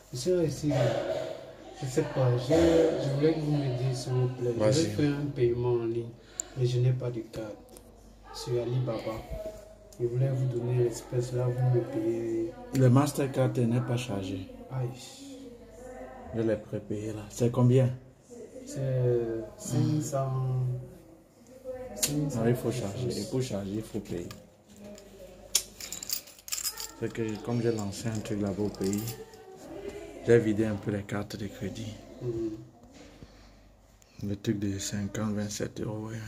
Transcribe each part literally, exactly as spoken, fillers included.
Monsieur, ici, je ne sais pas, je, je voulais que vous m'aidiez s'il vous plaît. Je vais faire un paiement en ligne, mais je n'ai pas de carte. Sur Alibaba. Je voulais vous donner l'espèce là, vous me payez. Le Mastercard n'est pas chargé. Aïe. Je l'ai prépayé là. C'est combien? C'est cinq cents. Non, il faut charger. Il faut charger, il faut payer. C'est que comme j'ai lancé un truc là-bas au pays, j'ai vidé un peu les cartes de crédit. Mm. Le truc de cinquante, vingt-sept euros. Ouais.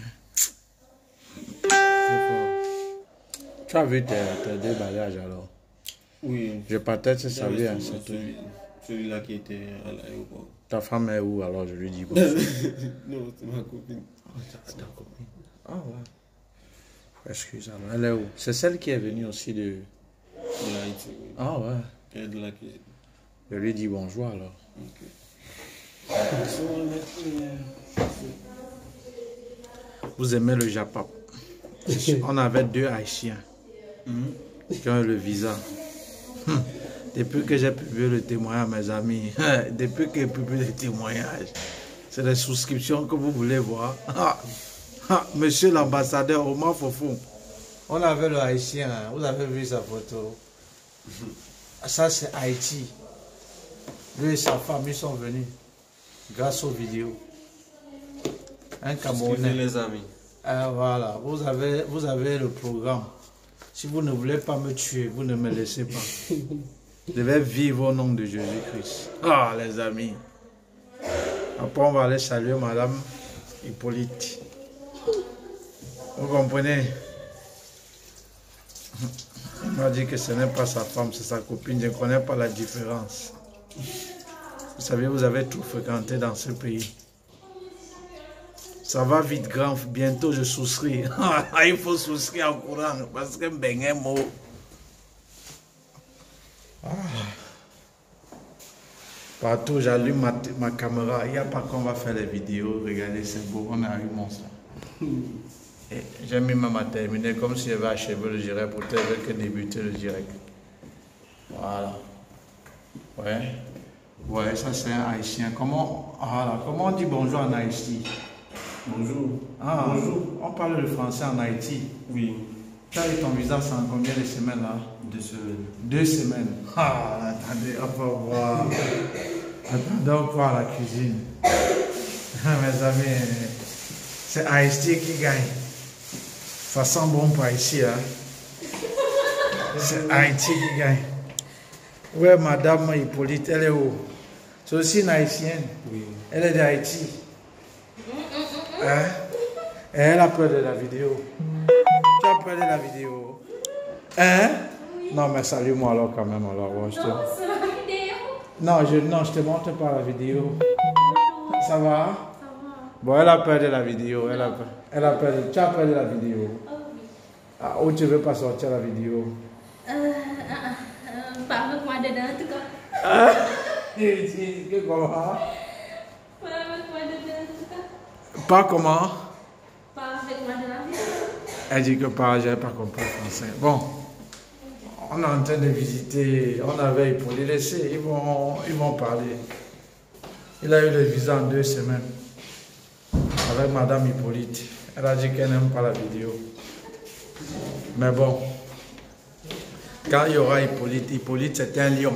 Tu as vu tes, tes deux bagages alors? Oui. Je partais te saluer. Hein, celui, celui-là qui était à l'aéroport. Ta femme est où alors? Je lui dis bonjour. Non, c'est ma copine. Oh, c'est ta copine. Ah ouais. Excuse-moi. Elle est où? C'est celle qui est venue aussi de... De Haïti, oui. Ah ouais. Elle est de la cuisine. Je lui dis bonjour alors. Ok. Vous aimez le Japon? On avait deux Haïtiens mm-hmm. qui ont eu le visa. Depuis que j'ai publié le témoignage, mes amis, depuis que j'ai publié le témoignage, c'est des souscriptions que vous voulez voir. Monsieur l'ambassadeur Omar Fofo, on avait le Haïtien, vous avez vu sa photo. Ça c'est Haïti. Lui et sa femme, ils sont venus grâce aux vidéos. Un Camerounais. Les amis. Euh, voilà, vous avez, vous avez le programme. Si vous ne voulez pas me tuer, vous ne me laissez pas. Je vais vivre au nom de Jésus-Christ. Ah, les amis. Après, on va aller saluer Madame Hippolyte. Vous comprenez? Il m'a dit que ce n'est pas sa femme, c'est sa copine. Je ne connais pas la différence. Vous savez, vous avez tout fréquenté dans ce pays. Ça va vite, grand. Bientôt, je souscris. Il faut souscrire en courant parce que ben est mot. Ah. Partout, j'allume ma, ma caméra. Il n'y a pas qu'on va faire les vidéos. Regardez, c'est beau. On a eu mon sang. J'ai mis même à terminer comme si j'avais achevé le direct pour peut-être que débuter le direct. Voilà. Ouais. Ouais, ça c'est un Haïtien. Comment, voilà. Comment on dit bonjour en Haïti? Bonjour. Ah, bonjour. On parle le français en Haïti. Oui. Tu as eu ton visa en combien de semaines là? Deux semaines. Deux semaines. Ah, attendez, on va voir. Attendez, on va à la cuisine. Mes amis, c'est Haïti qui gagne. Ça sent bon pas ici, hein. C'est Haïti qui gagne. Ouais, Madame Hippolyte, elle est où? C'est aussi une Haïtienne. Oui. Elle est d'Haïti. Hein? Et elle a peur de la vidéo. Tu as peur de la vidéo? Hein? Oui. Non, mais salue-moi alors quand même. Alors, ouais, je te... Non, c'est la vidéo. Non, je ne te montre pas la vidéo. Ça va? Ça va. Bon, elle a peur de la vidéo. Elle a peur, elle a peur de... Tu as peur de la vidéo? Oh, oui. Ah, où tu veux pas sortir la vidéo? Euh, euh, euh, pas avec moi dedans, en tout cas. Ah? Que comment? Pas avec moi dedans, en tout cas. Pas comment? Pas avec moi dedans. Elle dit que pas, je n'ai pas compris le français. Bon, on est en train de visiter, on avait pour les laisser, ils vont, ils vont parler. Il a eu le visa en deux semaines avec Madame Hippolyte. Elle a dit qu'elle n'aime pas la vidéo. Mais bon, quand il y aura Hippolyte, Hippolyte c'est un lion.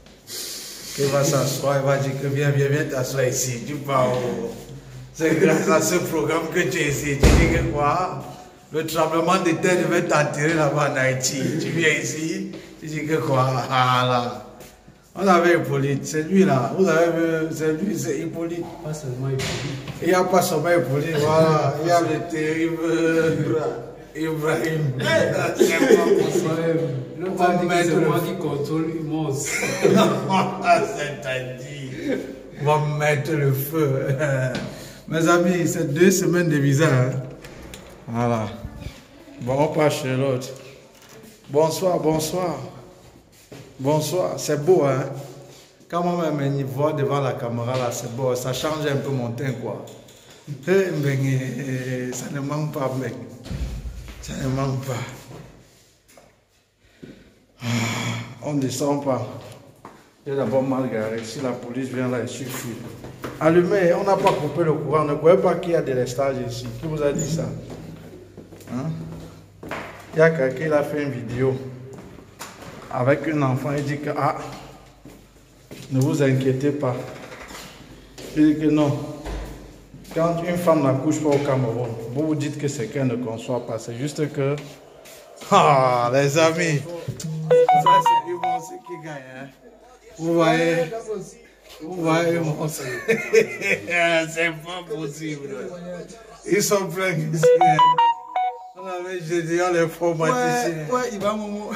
Il va s'asseoir, il va dire que viens, viens, viens t'asseoir ici. Tu parles. C'est grâce à ce programme que tu es ici. Tu dis que quoi? Le tremblement de terre devait t'attirer là-bas en Haïti. Tu viens ici, tu dis que quoi? Ah là. On avait Hippolyte, c'est lui là. Vous avez vu, c'est lui, c'est Hippolyte. Pas seulement Hippolyte. Il n'y a pas seulement Hippolyte, voilà. Il y a le terrible Ibrahim. C'est pas possible. Le temps dit que c'est moi qui contrôle Immense. C'est-à-dire, on va mettre le feu. Mes amis, c'est deux semaines de visa. Hein? Voilà. Bon, on passe chez l'autre. Bonsoir, bonsoir. Bonsoir. C'est beau, hein? Quand moi me vois devant la caméra, là, c'est beau. Ça change un peu mon teint, quoi. Hey, mais, ça ne manque pas, mec. Ça ne manque pas. On ne descend pas. J'ai d'abord mal garé. Si la police vient là, il suffit. Allumez, on n'a pas coupé le courant. On ne croyez pas qu'il y a des lestages ici. Qui vous a dit ça? Hein? Il y a quelqu'un qui a fait une vidéo avec un enfant. Il dit que, ah, ne vous inquiétez pas. Il dit que non. Quand une femme n'accouche pas au Cameroun, vous vous dites que c'est qu'elle ne conçoit pas. C'est juste que... Ah, les amis. Ça, c'est eux qui gagnent. Hein? Vous voyez? Vous voyez, mon... c'est pas possible. Ils sont pleins ici. On avait jeté les formaticiens. Ouais, ouais, il va mon...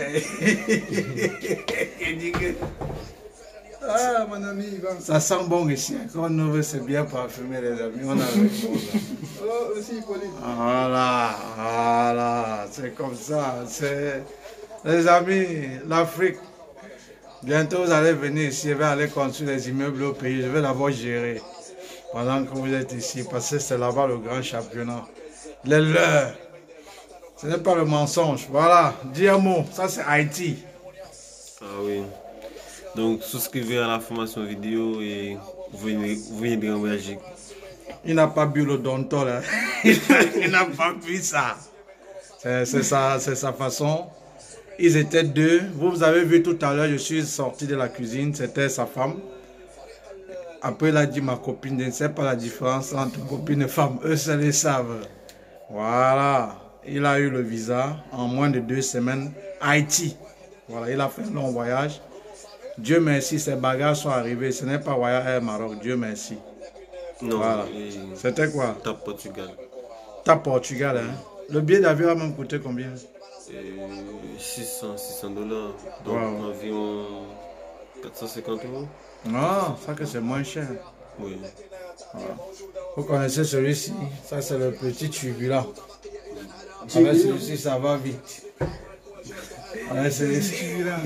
Il dit que... Ah, mon ami, il va... Ça sent bon ici. Quand on veut, c'est bien parfumé, les amis. On a le bon, oh, aussi, Pauline. Voilà, voilà. C'est comme ça. C'est... Les amis, l'Afrique. Bientôt, vous allez venir ici, je vais aller construire des immeubles au pays. Je vais d'abord gérer pendant que vous êtes ici, parce que c'est là-bas le grand championnat. Les leurs. Ce n'est pas le mensonge. Voilà, dis un mot. Ça, c'est Haïti. Ah oui. Donc, souscrivez à la formation vidéo et vous viendrez en Belgique. Il n'a pas bu le Dontol. Hein. Il n'a pas bu ça. C'est sa, sa façon. Ils étaient deux. Vous, vous avez vu tout à l'heure, je suis sorti de la cuisine. C'était sa femme. Après, il a dit ma copine. Je ne sais pas la différence entre copine et femme. Eux, ça les savent. Voilà. Il a eu le visa en moins de deux semaines. Haïti. Voilà, il a fait un long voyage. Dieu merci, ces bagages sont arrivés. Ce n'est pas Voyage Air Maroc. Dieu merci. Non. Voilà. C'était quoi? Tap Portugal. Tap Portugal, hein. Le billet d'avion a même coûté combien? six cents dollars. Donc wow. Environ quatre cent cinquante euros. Non, ça que c'est moins cher. Oui. Voilà. Vous connaissez celui-ci? Ça c'est le petit turbulent. Avec celui-ci, ça va vite. Avec celui-ci,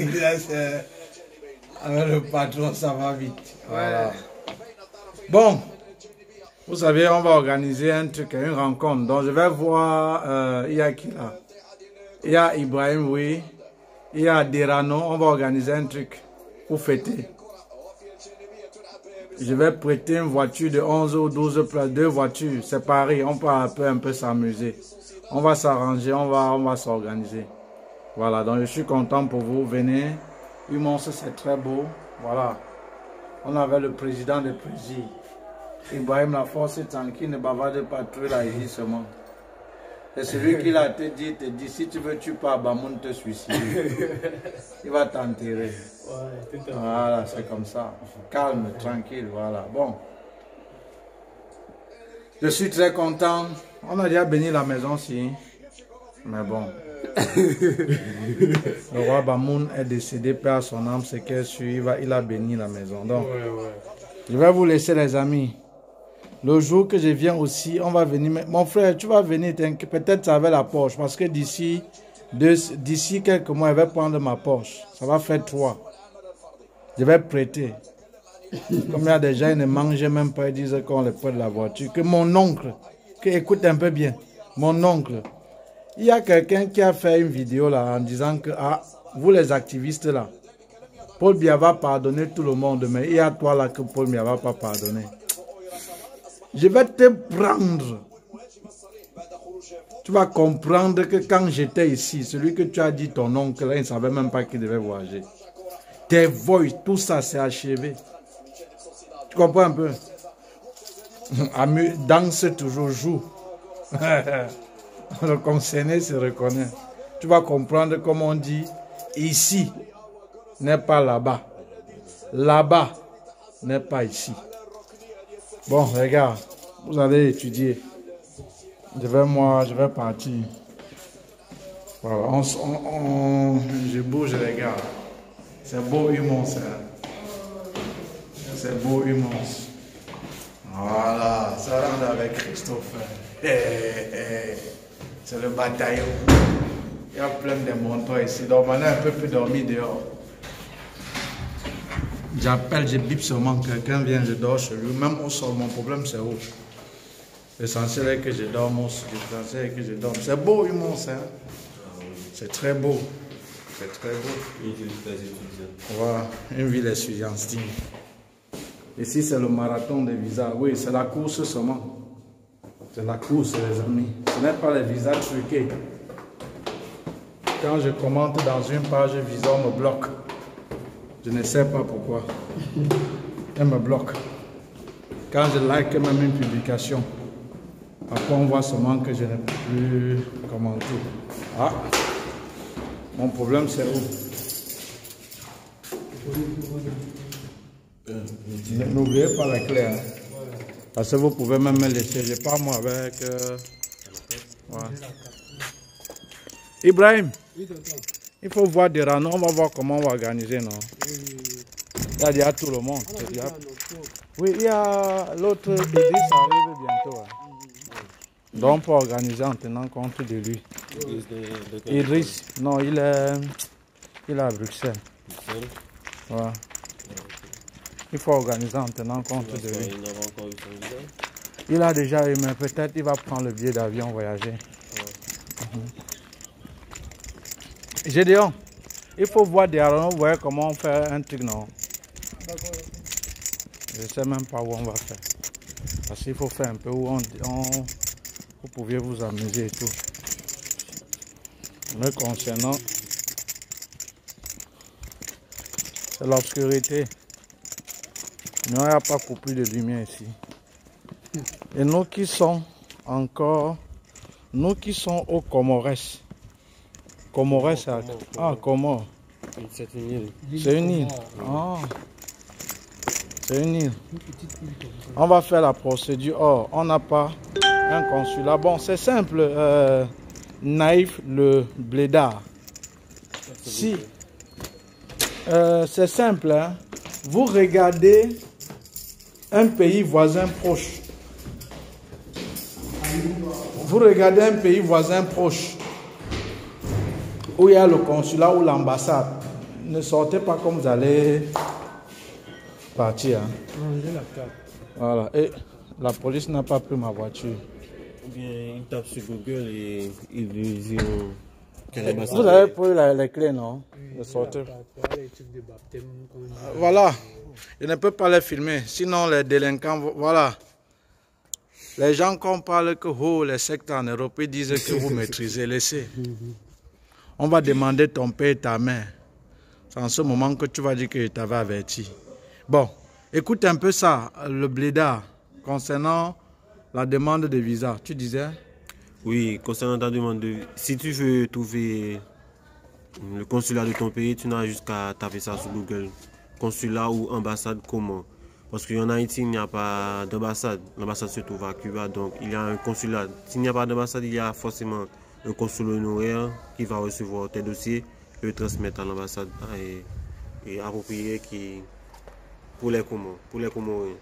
avec le patron, ça va vite. Voilà. Bon, vous savez, on va organiser un truc, une rencontre. Donc je vais voir, euh, il y a qui là? Il y a Ibrahim, oui. Il y a Derano. On va organiser un truc pour fêter. Je vais prêter une voiture de onze ou douze places. Deux voitures, c'est pareil. On peut un peu, un peu s'amuser. On va s'arranger, on va, on va s'organiser. Voilà, donc je suis content pour vous. Venez. Humons, c'est très beau. Voilà. On avait le président de Prési. Ibrahim, la force est tranquille, ne bavarde pas trop là, ici seulement. Et celui qui l'a te dit, te dit, si tu veux, tu pars, Bamoun te suicider. Il va t'enterrer. Ouais, voilà, c'est comme ça. Calme, tranquille, voilà. Bon. Je suis très content. On a déjà béni la maison, si. Mais bon. Le roi Bamoun est décédé, père son âme, c'est qu'elle suit, il a béni la maison. Donc, ouais, ouais. Je vais vous laisser, les amis. Le jour que je viens aussi, on va venir. Mon frère, tu vas venir, peut-être avec la Porsche, parce que d'ici d'ici quelques mois, je vais prendre ma Porsche. Ça va faire trois. Je vais prêter. Comme il y a des gens qui ne mangent même pas, ils disent qu'on les prête la voiture. Que mon oncle, que, écoute un peu bien, mon oncle, il y a quelqu'un qui a fait une vidéo là en disant que, ah, vous les activistes là, Paul Biya va pardonner tout le monde, mais il y a toi là que Paul Biya va pas pardonner. Je vais te prendre. Tu vas comprendre que quand j'étais ici, celui que tu as dit ton oncle, il ne savait même pas qu'il devait voyager. Tes voix, tout ça c'est achevé. Tu comprends un peu? Danse toujours, joue. Le concerné se reconnaît. Tu vas comprendre comme on dit, ici n'est pas là-bas. Là-bas n'est pas ici. Bon, regarde, vous allez étudier. Je vais, moi, je vais partir. Voilà, on, on, on, je bouge, regarde. C'est beau, immense. C'est beau, immense. Voilà, ça rentre avec Christophe. C'est le bataillon. Il y a plein de montants ici. Donc, maintenant, un peu plus dormir dehors. J'appelle, je bip seulement, quelqu'un vient, je dors chez lui. Même au sol, mon problème c'est où? L'essentiel est que je dorme, l'essentiel est que je dorme. C'est beau, immense, hein? C'est très beau. C'est très beau. Une ville très étudiante. Voilà, une ville étudiantine. Ici, c'est le marathon des visas. Oui, c'est la course seulement. C'est la course, les amis. Ce n'est pas les visas truqués. Quand je commente dans une page visa, on me bloque. Je ne sais pas pourquoi. Elle me bloque. Quand je like même une publication, après on voit seulement que je ne peux plus commenter. Ah, mon problème c'est où? N'oubliez pas la clé. Hein. Parce que vous pouvez même me laisser. Je pars moi avec. Euh... Ouais. Ibrahim, il faut voir des rangs. On va voir comment on va organiser. Non? Il y a déjà tout le monde. Il y a... Oui, il y a l'autre Idriss arrive bientôt. Hein. Donc, pour organiser en tenant compte de lui. Idriss, non, il est, il est à Bruxelles. Ouais. Il faut organiser en tenant compte de lui. Il a déjà eu, mais peut-être il va prendre le billet d'avion, voyager. Gédéon, il faut voir des arènes, vous voyez comment on fait un truc, non? Je ne sais même pas où on va faire. Parce qu'il faut faire un peu où on, on, vous pouviez vous amuser et tout. Mais concernant, c'est l'obscurité. Il n'y a pas coupé de lumière ici. Et nous qui sommes encore, nous qui sommes au Comores. Comores, c'est ah, Comores. C'est une île. C'est une île. Ah. C'est une île. On va faire la procédure. Oh, on n'a pas un consulat. Bon, c'est simple. Euh, Naïf le blédard. Si. Euh, c'est simple. Hein? Vous regardez un pays voisin proche. Vous regardez un pays voisin proche. Où il y a le consulat ou l'ambassade. Ne sortez pas comme vous allez partir. Hein. La carte. Voilà. Et la police n'a pas pris ma voiture. Ou bien ils tapent sur Google et ils disent quelle ambassade. Vous avez pris la, les clés, non? Oui, de sortir. Les trucs de baptême. Voilà. Je ne peux pas les filmer. Sinon, les délinquants, voilà. Les gens qu'on parle que oh, les sectes en Europe, ils disent que vous maîtrisez. Laissez. On va demander ton père et ta mère. C'est en ce moment que tu vas dire que je t'avais averti. Bon, écoute un peu ça, le blédard, concernant la demande de visa. Tu disais? Oui, concernant ta demande de visa. Si tu veux trouver le consulat de ton pays, tu n'as juste qu'à taper ça sur Google. Consulat ou ambassade comment? Parce qu'en Haïti, il n'y a pas d'ambassade. L'ambassade se trouve à Cuba, donc il y a un consulat. S'il n'y a pas d'ambassade, il y a forcément un consul honoraire qui va recevoir tes dossiers et le transmettre à l'ambassade et, et approprié qui, pour les Comores. Pour les Comoriens.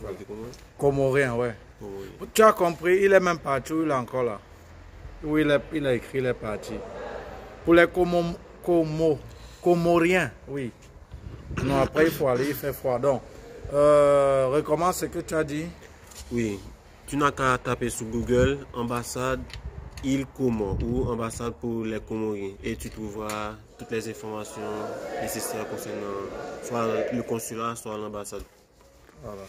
Comorien, ouais. Oui. Tu as compris, il est même parti où il est encore là. Où il, est, il a écrit, il est parti. Pour les Como, Como, Comoriens, oui. Non, après il faut aller, il fait froid. Donc, euh, recommence ce que tu as dit. Oui, tu n'as qu'à taper sur Google ambassade île Comores ou ambassade pour les Comoriens et tu trouveras toutes les informations nécessaires concernant soit le consulat, soit l'ambassade. Voilà.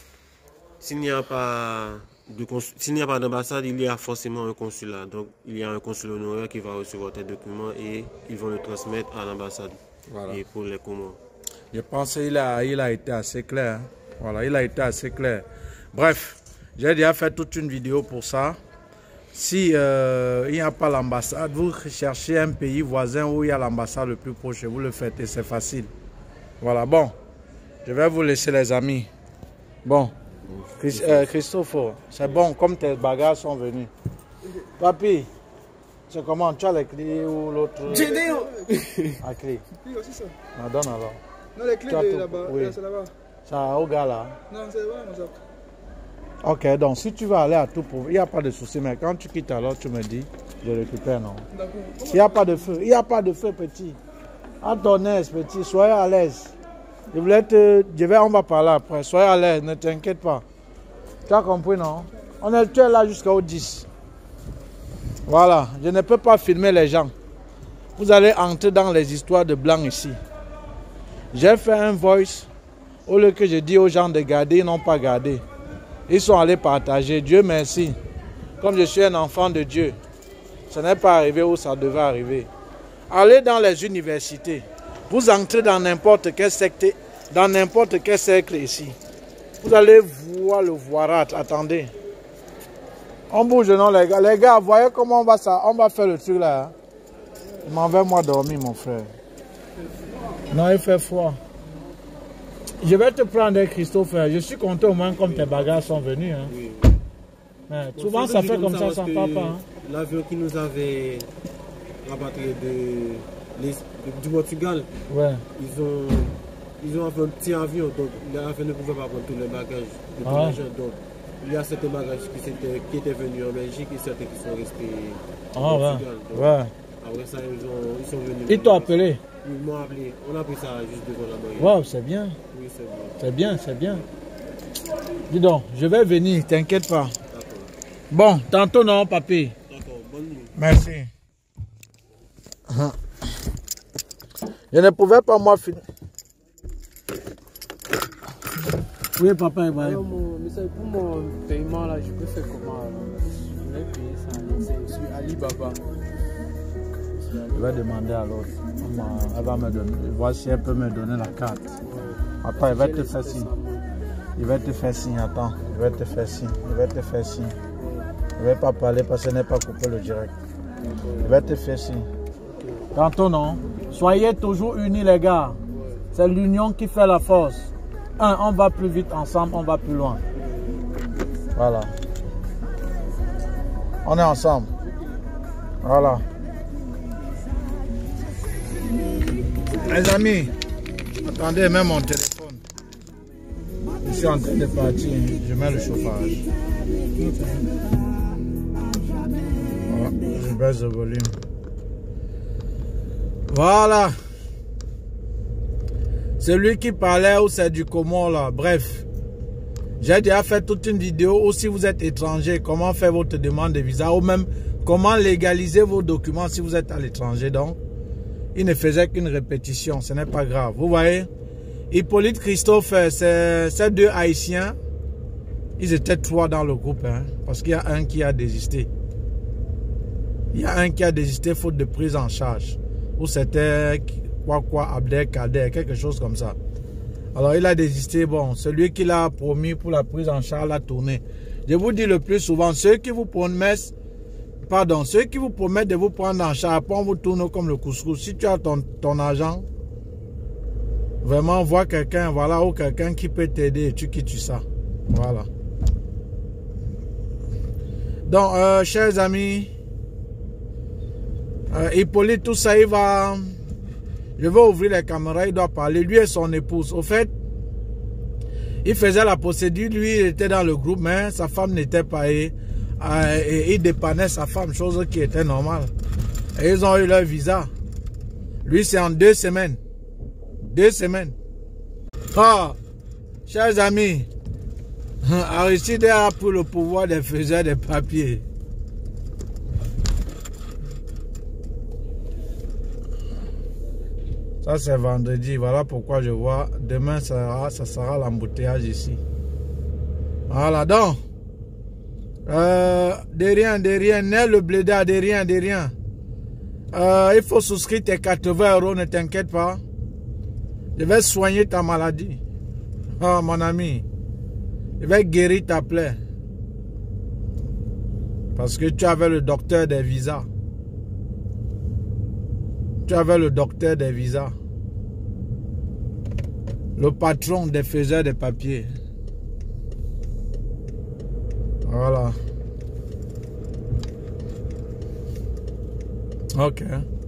S'il n'y a pas de s'il n'y a pas d'ambassade, il y a forcément un consulat. Donc il y a un consul honoraire qui va recevoir tes documents et ils vont le transmettre à l'ambassade. Voilà. Et pour les Comores. Je pense qu'il a, il a été assez clair. Hein. Voilà, il a été assez clair. Bref, j'ai déjà fait toute une vidéo pour ça. Si euh, il n'y a pas l'ambassade, vous cherchez un pays voisin où il y a l'ambassade le plus proche, vous le faites et c'est facile. Voilà, bon, je vais vous laisser les amis. Bon, Christ, euh, Christophe, c'est bon, comme tes bagages sont venus. Papi, c'est comment? Tu as les clés ou l'autre? J'ai dit. La clé. Oui, aussi ça. Non, donne alors. Non, les clés de là-bas, oui. c'est là-bas. Ça au gars là? Non, c'est là-bas, mon sac. Ok, donc si tu vas aller à tout pour... Il n'y a pas de souci, mais quand tu quittes alors, tu me dis, je récupère, non? D'accord. Il n'y a pas de feu, il n'y a pas de feu, petit. À ton aise, petit, soyez à l'aise. Je voulais te... Je vais, on va parler après, soyez à l'aise, ne t'inquiète pas. Tu as compris, non? On est, tu es là jusqu'au dix. Voilà, je ne peux pas filmer les gens. vous allez entrer dans les histoires de blancs ici. J'ai fait un voice, au lieu que je dis aux gens de garder, ils n'ont pas gardé. Ils sont allés partager. Dieu merci. Comme je suis un enfant de Dieu, ce n'est pas arrivé où ça devait arriver. Allez dans les universités. Vous entrez dans n'importe quel secte, dans n'importe quel cercle ici. Vous allez voir le voirat. Attendez. On bouge, non, les gars. Les gars, voyez comment on va, ça, on va faire le truc là. Hein? Je m'en vais, moi, dormir, mon frère. Non, il fait froid. Je vais te prendre, Christophe. Je suis content au moins comme tes bagages sont venus. Hein. Oui. Mais bon, souvent, ça fait comme ça, sans papa. Hein. L'avion qui nous avait rapatrié de, les, du Portugal, ouais. ils ont, ils ont fait un petit avion, donc l'avion ne pouvait pas prendre tous les bagages de tous ah. les gens. Donc, il y a certains bagages qui étaient, qui étaient venus en Belgique et certains qui sont restés ah, au Portugal. Ouais. Donc, ouais. Après ça, ils, ont, ils sont venus. Ils t'ont appelé? Ils m'ont appelé. On a pris ça juste devant la barrière. Waouh, c'est bien. Oui, c'est bien. C'est bien, c'est bien. Dis donc, je vais venir, t'inquiète pas. Bon, tantôt non, papy. D'accord, bonne nuit. Merci. Je ne pouvais pas moi finir. Oui, papa, il va. Alors, mon, mais ça, pour mon paiement, là, je peux faire comment alors? Je vais payer ça en ligne, c'est sur Alibaba. Je vais demander à l'autre. Elle va me donner. Voir si elle peut me donner la carte. Attends, il va te faire signe. Il va te faire signe, attends. Il va te faire signe. Il va te faire signe. Je ne vais pas parler parce que ce n'est pas coupé le direct. Il va te faire signe. Tantôt non. Soyez toujours unis les gars. C'est l'union qui fait la force. Un, on va plus vite ensemble, on va plus loin. Voilà. On est ensemble. Voilà. Les amis, attendez même mon téléphone. Je suis en train de partir. Je mets le chauffage. Voilà, je baisse le volume. Voilà. Celui qui parlait ou c'est du Comore là. Bref. J'ai déjà fait toute une vidéo où si vous êtes étranger, comment faire votre demande de visa ou même comment légaliser vos documents si vous êtes à l'étranger. Donc, il ne faisait qu'une répétition. Ce n'est pas grave. Vous voyez, Hippolyte, Christophe, ces deux Haïtiens, ils étaient trois dans le groupe. Hein, parce qu'il y a un qui a désisté. Il y a un qui a désisté faute de prise en charge. Ou c'était quoi quoi, Abdelkader, quelque chose comme ça. Alors il a désisté. Bon, celui qui l'a promis pour la prise en charge l'a tourné. Je vous dis le plus souvent, ceux qui vous promettent, pardon, ceux qui vous promettent de vous prendre en charge, après on vous tourne comme le couscous. Si tu as ton, ton argent, vraiment vois quelqu'un, voilà, ou quelqu'un qui peut t'aider et tu quittes ça. Voilà. Donc, euh, chers amis, euh, Hippolyte, tout ça, il va... Je vais ouvrir les caméras, il doit parler. Lui et son épouse. Au fait, il faisait la procédure. Lui, il était dans le groupe, mais sa femme n'était pas... Et, et il dépannait sa femme, chose qui était normale. Et ils ont eu leur visa. Lui, c'est en deux semaines. Deux semaines. Ah, chers amis, Aristide a pris le pouvoir des faiseurs de papier. Ça, c'est vendredi. Voilà pourquoi je vois. Demain, ça sera, ça sera l'embouteillage ici. Voilà, donc. Euh, de rien, de rien. N'est le blédard, de rien, de rien. Euh, il faut souscrire tes quatre-vingts euros, ne t'inquiète pas. Je vais soigner ta maladie. Oh, mon ami. Je vais guérir ta plaie. Parce que tu avais le docteur des visas. Tu avais le docteur des visas. Le patron des faiseurs de papier. Voilà. Ok.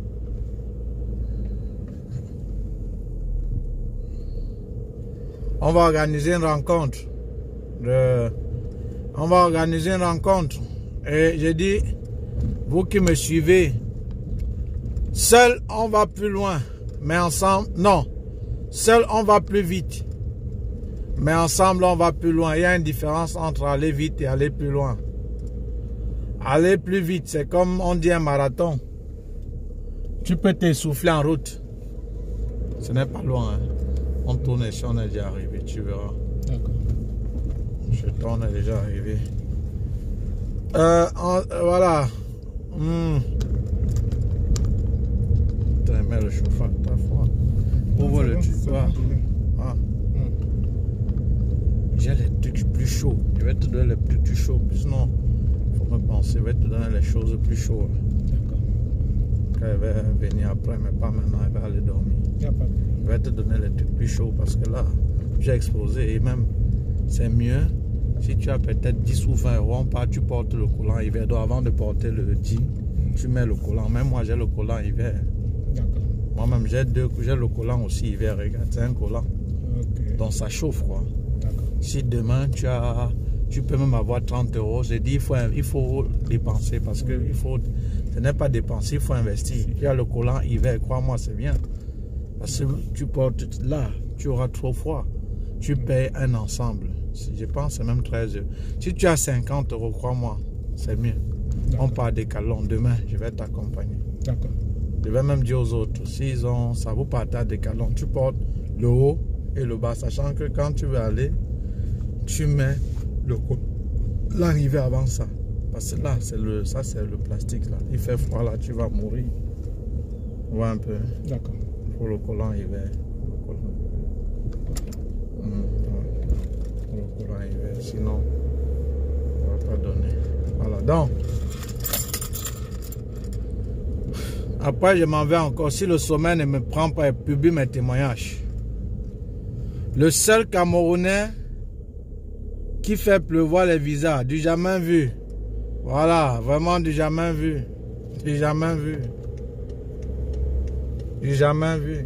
On va organiser une rencontre. De... On va organiser une rencontre. Et j'ai dit, vous qui me suivez, seul on va plus loin, mais ensemble, non. Seul on va plus vite, mais ensemble on va plus loin. Il y a une différence entre aller vite et aller plus loin. Aller plus vite, c'est comme on dit un marathon. Tu peux t'essouffler en route. Ce n'est pas loin. Hein. On tourne ici, on est déjà arrivé, tu verras. D'accord. Je tourne, on est déjà arrivé. Euh, en, euh, voilà. Mmh. Putain, mets le chauffage, t'as froid. Ouvre le truc. Ah. Ah. Mmh. J'ai les trucs plus chauds. Je vais te donner les trucs plus chauds. Sinon, il faut me penser. Je vais te donner les choses plus chaudes. D'accord. Quand elle va venir après, mais pas maintenant, elle va aller dormir. Il n'y a pas de problème. Je vais te donner les trucs plus chauds parce que là, j'ai explosé et même, c'est mieux. Si tu as peut-être dix ou vingt euros, pas, tu portes le collant hiver. Donc avant de porter le jean, mmh. tu mets le collant. Même moi, j'ai le collant hiver. D'accord. Moi-même, j'ai deux, j'ai le collant aussi hiver. Regarde, c'est un collant. Okay. Donc ça chauffe, quoi. D'accord. Si demain, tu as, tu peux même avoir trente euros, j'ai dit, il faut, il faut dépenser parce que il faut, ce n'est pas dépenser, il faut investir. Il y a le collant hiver, crois-moi, c'est bien. Parce que tu portes là, tu auras trop froid. Tu payes un ensemble. Je pense que c'est même treize euros. Si tu as cinquante euros, crois-moi, c'est mieux. On part des Decathlon. Demain, je vais t'accompagner. D'accord. Je vais même dire aux autres, s'ils ont, ça vous part à Decathlon, tu portes le haut et le bas, sachant que quand tu veux aller, tu mets le collant hiver avant ça. Parce que là, c'est le, ça c'est le plastique là. Il fait froid là, tu vas mourir. Ouais un peu. D'accord. Pour le collant hiver. Le courant hiver, sinon on va pas donner. Voilà, donc après je m'en vais encore. Si le sommeil ne me prend pas et publie mes témoignages, le seul Camerounais qui fait pleuvoir les visas, du jamais vu. Voilà, vraiment du jamais vu. Du jamais vu. Du jamais vu.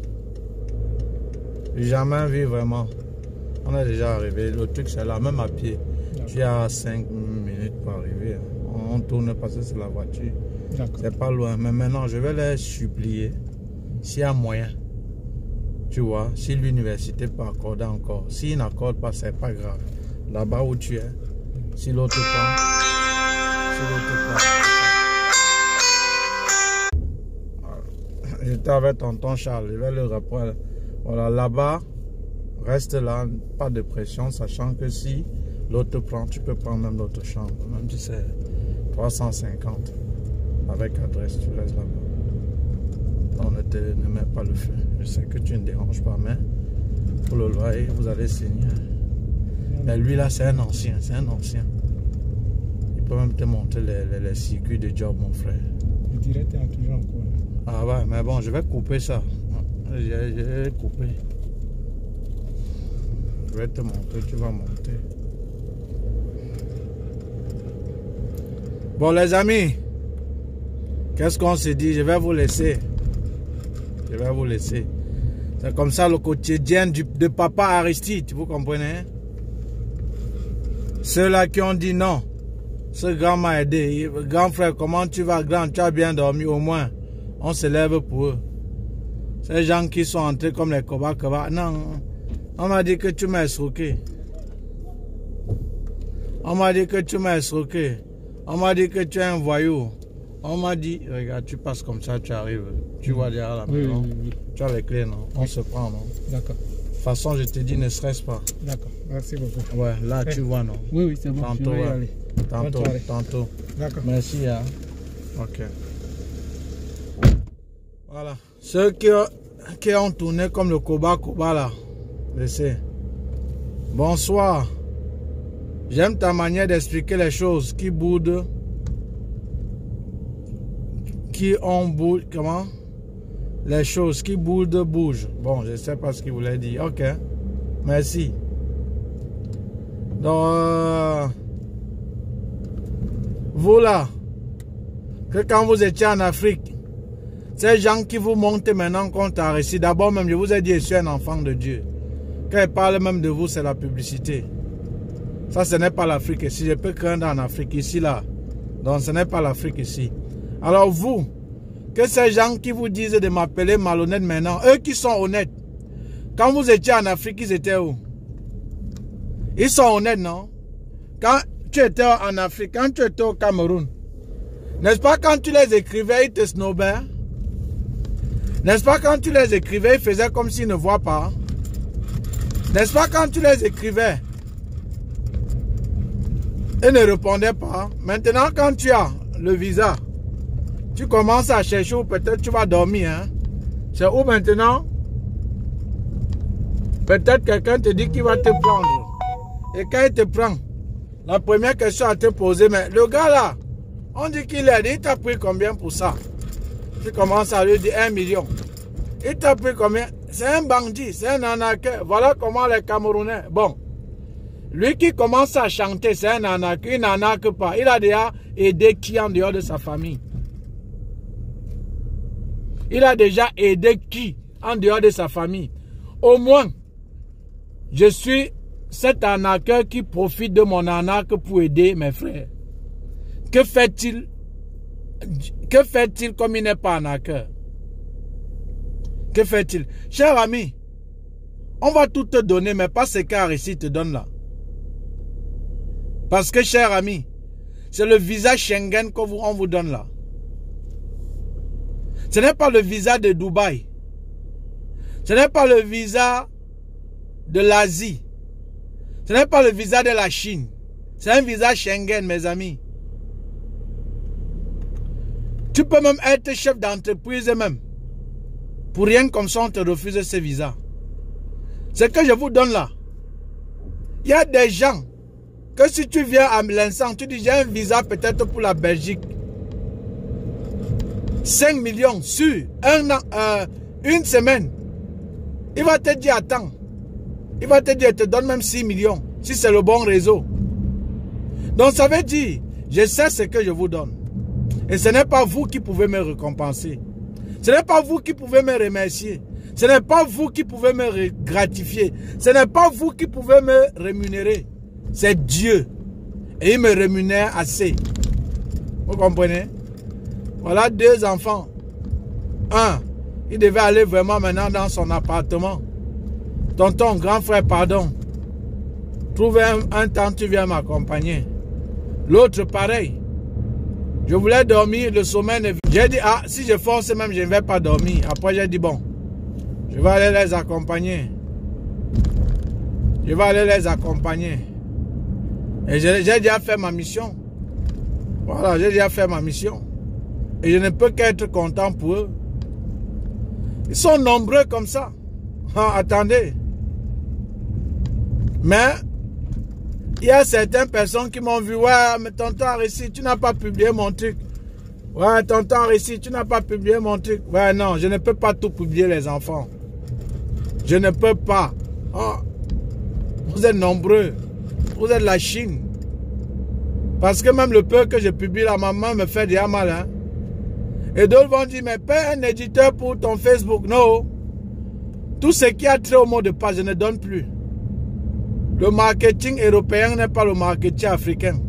Du jamais vu vraiment. On est déjà arrivé. Le truc c'est là, même à pied. Tu as cinq minutes pour arriver. On tourne parce que c'est la voiture. C'est pas loin. Mais maintenant, je vais les supplier. S'il y a moyen. Tu vois, si l'université peut accorder encore. S'il n'accorde pas, c'est pas grave. Là-bas où tu es. Si l'autre prend. Si l'autre prend. J'étais avec tonton Charles. Je vais le rappeler. Voilà, là-bas. Reste là, pas de pression, sachant que si l'autre prend, tu peux prendre même l'autre chambre, même si c'est trois cent cinquante. Avec adresse, tu restes là-bas. On ne te ne met pas le feu. Je sais que tu ne déranges pas, mais pour le loyer, vous allez signer. Mais lui là, c'est un ancien, c'est un ancien. Il peut même te montrer les, les, les circuits de job, mon frère. Le direct est toujours en cours. Ah ouais, mais bon, je vais couper ça. Je, je vais couper. Je vais te montrer, tu vas monter. Bon les amis, qu'est-ce qu'on se dit? Je vais vous laisser. Je vais vous laisser. C'est comme ça le quotidien du, de papa Aristide, vous comprenez? Ceux-là qui ont dit non, ce grand m'a aidé. Grand frère, comment tu vas grand? Tu as bien dormi au moins. On se lève pour eux. Ces gens qui sont entrés comme les cobayes, cobayes. Non. On m'a dit que tu m'as escroqué. On m'a dit que tu m'as escroqué. On m'a dit que tu es un voyou. On m'a dit, regarde, tu passes comme ça, tu arrives. Tu vois derrière la maison. Oui, oui, oui. Tu as les clés, non? On oui. se prend, non? D'accord. De toute façon, je te dis, ne stresse pas. D'accord. Merci beaucoup. Ouais, là, tu vois, non? Oui, oui, c'est bon. Tantôt, je vais y ouais. aller. Tantôt, tantôt. D'accord. Merci, hein. Ok. Voilà. Ceux qui ont, qui ont tourné comme le Koba Koba, là. Laissez. Bonsoir. J'aime ta manière d'expliquer les choses qui boudent. Qui ont boudé. Comment? Les choses qui boudent bougent. Bon, je ne sais pas ce qu'il voulait dire. Ok. Merci. Donc, euh, vous là, que quand vous étiez en Afrique, ces gens qui vous montent maintenant contre Aristide, d'abord même, je vous ai dit, je suis un enfant de Dieu. Quand ils parlent même de vous, c'est la publicité. Ça, ce n'est pas l'Afrique ici. Je peux craindre en Afrique ici, là. Donc, ce n'est pas l'Afrique ici. Alors, vous, que ces gens qui vous disent de m'appeler malhonnête maintenant, eux qui sont honnêtes, quand vous étiez en Afrique, ils étaient où? Ils sont honnêtes, non? Quand tu étais en Afrique, quand tu étais au Cameroun, n'est-ce pas quand tu les écrivais, ils te snobaient? N'est-ce pas quand tu les écrivais, ils faisaient comme s'ils ne voient pas? N'est-ce pas quand tu les écrivais, ils ne répondaient pas? Maintenant, quand tu as le visa, tu commences à chercher où peut-être tu vas dormir. Hein? C'est où maintenant? Peut-être quelqu'un te dit qu'il va te prendre. Et quand il te prend, la première question à te poser, mais le gars là, on dit qu'il est, il t'a pris combien pour ça? Tu commences à lui dire un million. Il t'a pris combien? C'est un bandit, c'est un arnaqueur. Voilà comment les Camerounais. Bon, lui qui commence à chanter, c'est un arnaqueur, il n'arnaque pas. Il a déjà aidé qui en dehors de sa famille? Il a déjà aidé qui en dehors de sa famille? Au moins, je suis cet arnaqueur qui profite de mon arnaque pour aider mes frères. Que fait-il? Que fait-il comme il n'est pas arnaqueur? Que fait-il? Cher ami, on va tout te donner, mais pas ce qu'Arissi te donne là. Parce que, cher ami, c'est le visa Schengen qu'on vous, on vous donne là. Ce n'est pas le visa de Dubaï. Ce n'est pas le visa de l'Asie. Ce n'est pas le visa de la Chine. C'est un visa Schengen, mes amis. Tu peux même être chef d'entreprise même. Pour rien comme ça, on te refuse ce visa. Ce que je vous donne là. Il y a des gens que si tu viens à l'instant, tu dis j'ai un visa peut-être pour la Belgique. cinq millions sur un an, euh, une semaine. Il va te dire attends. Il va te dire je te donne même six millions. Si c'est le bon réseau. Donc ça veut dire je sais ce que je vous donne. Et ce n'est pas vous qui pouvez me récompenser. Ce n'est pas vous qui pouvez me remercier. Ce n'est pas vous qui pouvez me gratifier. Ce n'est pas vous qui pouvez me rémunérer. C'est Dieu. Et il me rémunère assez. Vous comprenez? Voilà deux enfants. Un, il devait aller vraiment maintenant dans son appartement. Tonton, grand frère, pardon. Trouve un, un temps, tu viens m'accompagner. L'autre, pareil. Je voulais dormir, le sommeil ne... J'ai dit, ah, si je force même, je ne vais pas dormir. Après, j'ai dit, bon, je vais aller les accompagner. Je vais aller les accompagner. Et j'ai déjà fait ma mission. Voilà, j'ai déjà fait ma mission. Et je ne peux qu'être content pour eux. Ils sont nombreux comme ça. Ah, attendez. Mais, il y a certaines personnes qui m'ont vu. Ouais, mais tonton Arissi, tu n'as pas publié mon truc. Ouais, tonton Arissi, tu n'as pas publié mon truc. Ouais, non, je ne peux pas tout publier, les enfants. Je ne peux pas. Oh, vous êtes nombreux. Vous êtes la Chine. Parce que même le peu que je publie, la maman me fait déjà mal. Hein? Et d'autres vont dire, mais paie un éditeur pour ton Facebook. Non. Tout ce qui a trait au mot de passe, je ne donne plus. Le marketing européen n'est pas le marketing africain.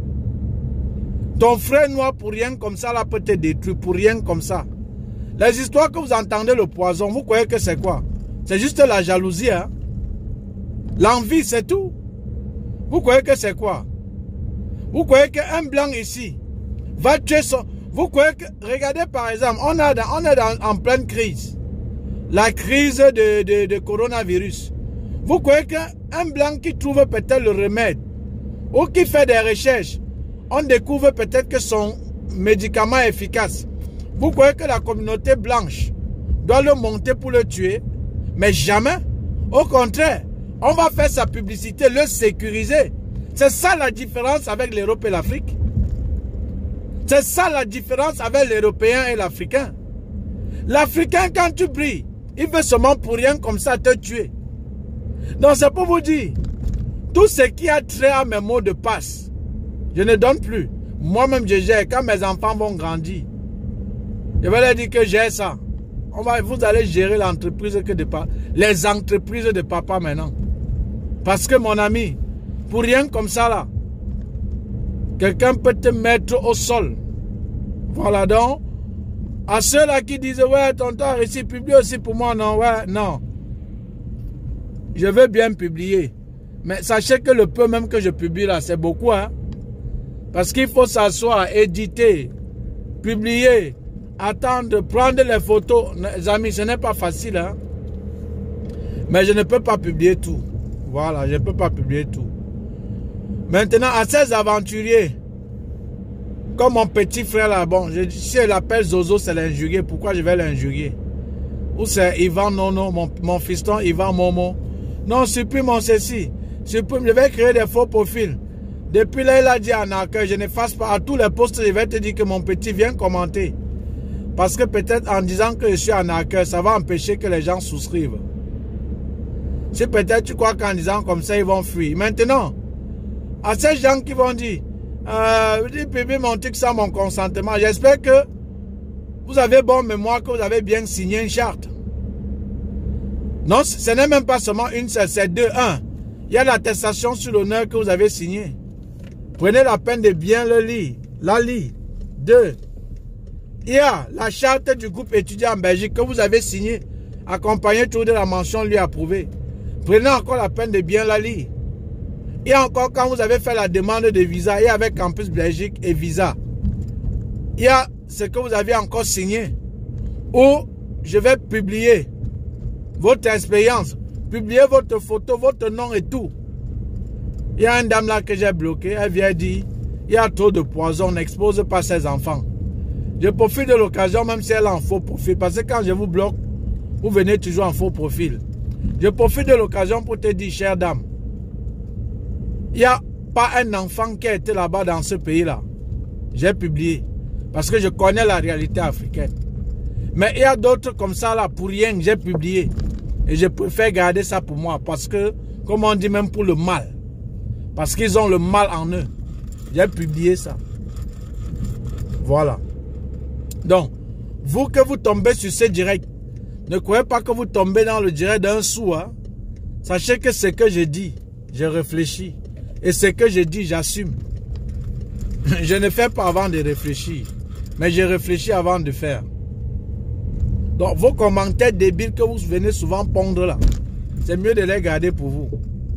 Ton frère noir pour rien comme ça, là, peut te détruire, pour rien comme ça. Les histoires que vous entendez, le poison, vous croyez que c'est quoi? C'est juste la jalousie, hein? L'envie, c'est tout. Vous croyez que c'est quoi? Vous croyez qu'un blanc ici va tuer son... Vous croyez que... Regardez par exemple, on, a dans, on est dans, en pleine crise. La crise de, de, de coronavirus. Vous croyez qu'un blanc qui trouve peut-être le remède ou qui fait des recherches, on découvre peut-être que son médicament est efficace. Vous croyez que la communauté blanche doit le monter pour le tuer? Mais jamais. Au contraire, on va faire sa publicité, le sécuriser. C'est ça la différence avec l'Europe et l'Afrique. C'est ça la différence avec l'Européen et l'Africain. L'Africain, quand tu brilles, il veut seulement pour rien comme ça te tuer. Donc c'est pour vous dire, tout ce qui a trait à mes mots de passe, je ne donne plus. Moi-même je gère, quand mes enfants vont grandir, je vais leur dire que j'ai ça. On va, vous allez gérer l'entreprise que de papa, les entreprises de papa maintenant. Parce que mon ami, pour rien comme ça là, quelqu'un peut te mettre au sol. Voilà donc. À ceux-là qui disent, ouais, tonton Arissi, publie aussi pour moi. Non, ouais, non. Je veux bien publier. Mais sachez que le peu même que je publie là, c'est beaucoup. Hein? Parce qu'il faut s'asseoir, éditer, publier, attendre, prendre les photos. Les amis, ce n'est pas facile. Hein? Mais je ne peux pas publier tout. Voilà, je ne peux pas publier tout. Maintenant, à ces aventuriers, comme mon petit frère là, bon, je, si elle l'appelle Zozo, c'est l'injurier. Pourquoi je vais l'injurier? Ou c'est Ivan Nono, mon, mon fiston Ivan Momo. Non, supprime mon ceci. Supprime, je vais créer des faux profils. Depuis là, il a dit à Naka, je n'efface pas à tous les posts, je vais te dire que mon petit vient commenter. Parce que peut-être en disant que je suis en Naka, ça va empêcher que les gens souscrivent. Si peut-être tu crois qu'en disant comme ça, ils vont fuir. Maintenant, à ces gens qui vont dire, euh, je dis, publie mon truc sans mon consentement, j'espère que vous avez bonne mémoire, que vous avez bien signé une charte. Non, ce n'est même pas seulement une, c'est deux. Un, il y a l'attestation sur l'honneur que vous avez signée. Prenez la peine de bien le lire. La lire. Deux, il y a la charte du groupe étudiant en Belgique que vous avez signée, accompagnée toujours de la mention lui approuvée. Prenez encore la peine de bien la lire. Il y a encore quand vous avez fait la demande de visa, il y a avec Campus Belgique et visa. Il y a ce que vous avez encore signé. Où je vais publier votre expérience, publier votre photo, votre nom et tout. Il y a une dame là que j'ai bloquée, elle vient dire, il y a trop de poison, on n'expose pas ses enfants. Je profite de l'occasion, même si elle est en faux profil, parce que quand je vous bloque, vous venez toujours en faux profil. Je profite de l'occasion pour te dire, chère dame, il n'y a pas un enfant qui a été là-bas dans ce pays-là. J'ai publié, parce que je connais la réalité africaine. Mais il y a d'autres comme ça là, pour rien, j'ai publié. Et je préfère garder ça pour moi, parce que, comme on dit, même pour le mal. Parce qu'ils ont le mal en eux. J'ai publié ça. Voilà. Donc, vous que vous tombez sur ce direct, ne croyez pas que vous tombez dans le direct d'un sou. Hein. Sachez que ce que je dis, je réfléchis. Et ce que je dis, j'assume. Je ne fais pas avant de réfléchir. Mais je réfléchis avant de faire. Donc, vos commentaires débiles que vous venez souvent pondre là, c'est mieux de les garder pour vous.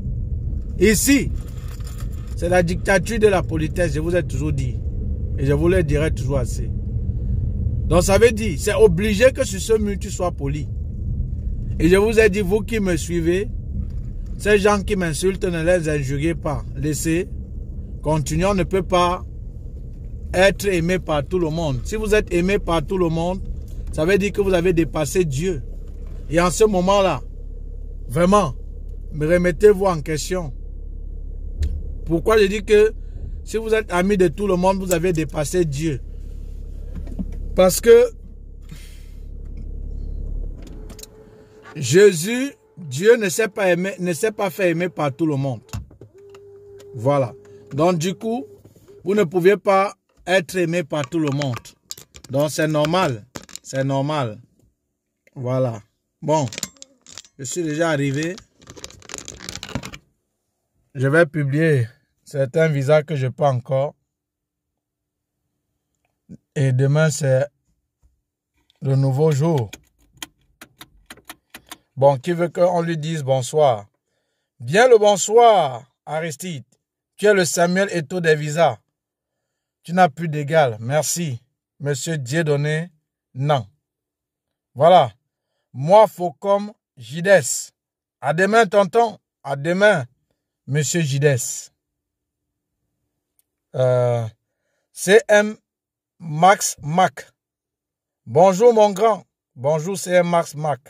Ici, c'est la dictature de la politesse, je vous ai toujours dit. Et je vous le dirai toujours assez. Donc ça veut dire, c'est obligé que sur ce mur, tu sois poli. Et je vous ai dit, vous qui me suivez, ces gens qui m'insultent, ne les injuriez pas. Laissez. Continuez, on ne peut pas être aimé par tout le monde. Si vous êtes aimé par tout le monde, ça veut dire que vous avez dépassé Dieu. Et en ce moment-là, vraiment, remettez-vous en question. Pourquoi je dis que si vous êtes ami de tout le monde, vous avez dépassé Dieu? Parce que Jésus, Dieu ne s'est pas aimé, ne s'est pas fait aimer par tout le monde. Voilà. Donc du coup, vous ne pouvez pas être aimé par tout le monde. Donc c'est normal. C'est normal. Voilà. Bon. Je suis déjà arrivé. Je vais publier certains visas que je peux encore. Et demain, c'est le nouveau jour. Bon, qui veut qu'on lui dise bonsoir? Bien le bonsoir, Aristide. Tu es le Samuel Eto'o des visas. Tu n'as plus d'égal. Merci. Monsieur Dieudonné, non. Voilà. Moi, Faucom Gides. À demain, tonton. À demain, Monsieur Gides. Euh, C M Max Mac. Bonjour, mon grand. Bonjour, C M Max Mac.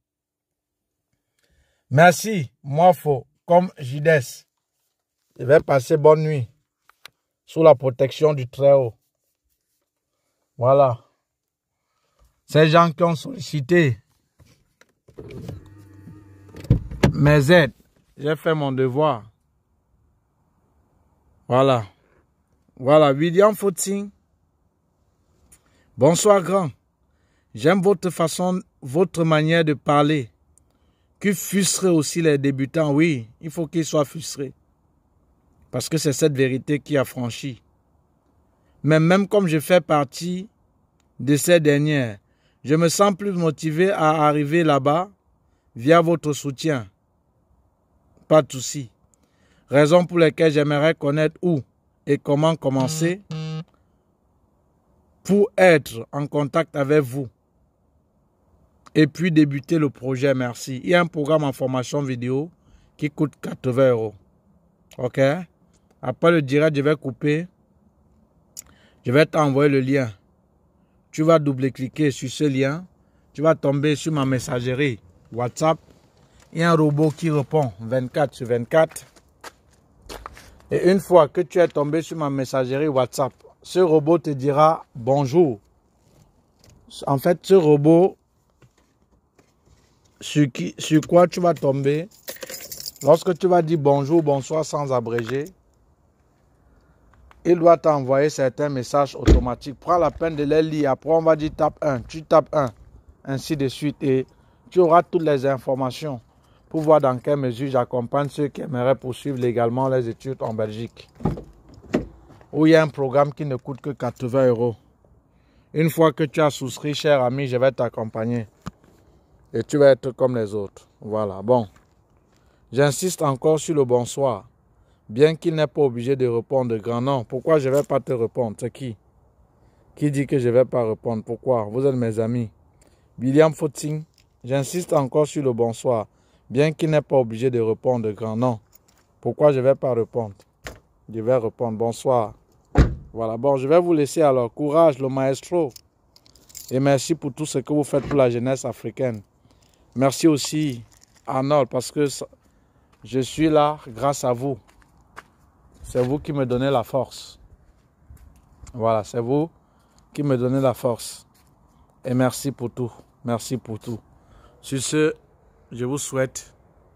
Merci. Moi, Faucom Gides. Je vais passer bonne nuit sous la protection du Très-Haut. Voilà. Ces gens qui ont sollicité mes aides, j'ai fait mon devoir. Voilà. Voilà, William Fauting. Bonsoir, grand. J'aime votre façon, votre manière de parler. Qui frustre aussi les débutants. Oui, il faut qu'ils soient frustrés. Parce que c'est cette vérité qui a franchi. Mais même comme je fais partie de ces dernières, je me sens plus motivé à arriver là-bas via votre soutien. Pas de souci. Raison pour laquelle j'aimerais connaître où et comment commencer. pour être en contact avec vous et puis débuter le projet. Merci. Il y a un programme en formation vidéo qui coûte quatre-vingts euros. OK? Après le direct, je vais couper. Je vais t'envoyer le lien. Tu vas double-cliquer sur ce lien. Tu vas tomber sur ma messagerie WhatsApp. Il y a un robot qui répond vingt-quatre sur vingt-quatre. Et une fois que tu es tombé sur ma messagerie WhatsApp, ce robot te dira bonjour. En fait, ce robot, sur, qui, sur quoi tu vas tomber, lorsque tu vas dire bonjour, bonsoir sans abréger, il doit t'envoyer certains messages automatiques. Prends la peine de les lire. Après, on va dire tape un. Tu tapes un. Ainsi de suite. Et tu auras toutes les informations pour voir dans quelle mesure j'accompagne ceux qui aimeraient poursuivre légalement les études en Belgique. Où il y a un programme qui ne coûte que quatre-vingts euros. Une fois que tu as souscrit, cher ami, je vais t'accompagner. Et tu vas être comme les autres. Voilà. Bon. J'insiste encore sur le bonsoir. Bien qu'il n'est pas obligé de répondre de grand nom. Pourquoi je ne vais pas te répondre? C'est qui? Qui dit que je ne vais pas répondre? Pourquoi? Vous êtes mes amis. William Footing. J'insiste encore sur le bonsoir. Bien qu'il n'est pas obligé de répondre de grand nom. Pourquoi je ne vais pas répondre? Je vais répondre bonsoir. Voilà. Bon, je vais vous laisser alors. Courage, le maestro. Et merci pour tout ce que vous faites pour la jeunesse africaine. Merci aussi, Arnold, parce que je suis là grâce à vous. C'est vous qui me donnez la force. Voilà, c'est vous qui me donnez la force. Et merci pour tout. Merci pour tout. Sur ce, je vous souhaite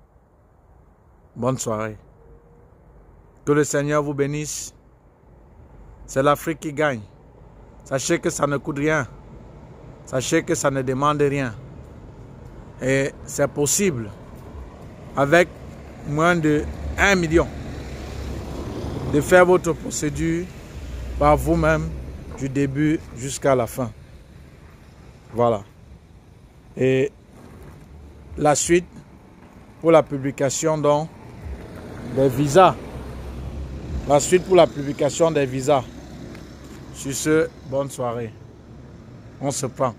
bonne soirée. Que le Seigneur vous bénisse. C'est l'Afrique qui gagne. Sachez que ça ne coûte rien. Sachez que ça ne demande rien. Et c'est possible avec moins de un million. De faire votre procédure par vous-même du début jusqu'à la fin. Voilà. Et la suite pour la publication donc, des visas. La suite pour la publication des visas. Sur ce, bonne soirée. On se prend.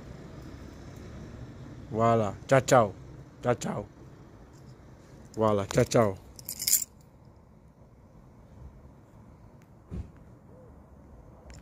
Voilà. Ciao, ciao. Ciao, ciao. Voilà. Ciao, ciao.